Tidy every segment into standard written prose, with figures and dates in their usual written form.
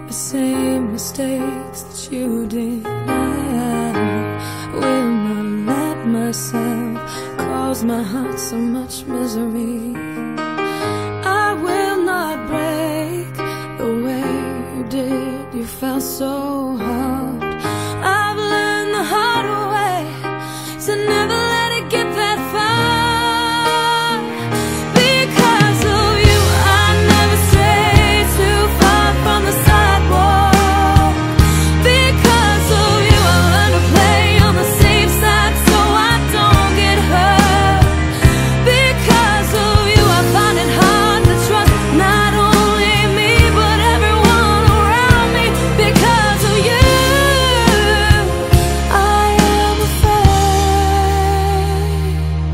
the same mistakes that you did. I will not let myself cause my heart so much misery. I will not break the way you did. You felt so hard. I've learned the hard way to never let it get that far. Because of you, I never strayed too far from the sidewalk. Because of you, I learned to play on the safe side so I don't get hurt. Because of you, I find it hard to trust not only me but everyone around me. Because of you, I am afraid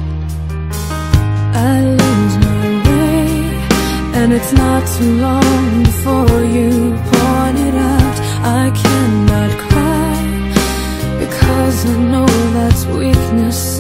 I lose my way, and it's not too long before you point it out. I cannot cry because I know that's weakness.